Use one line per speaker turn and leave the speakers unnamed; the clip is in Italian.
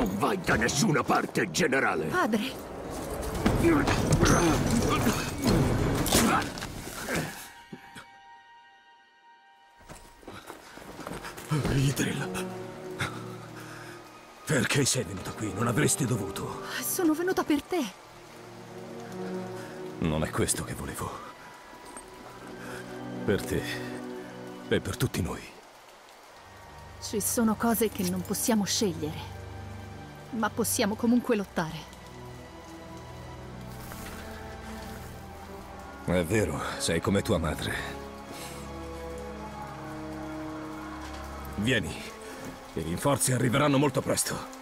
Non vai da nessuna parte, generale!
Padre!
Idril. Perché sei venuto qui? Non avresti dovuto.
Sono venuta per te.
Non è questo che volevo. Per te e per tutti noi.
Ci sono cose che non possiamo scegliere, ma possiamo comunque lottare.
È vero, sei come tua madre. Vieni, i rinforzi arriveranno molto presto.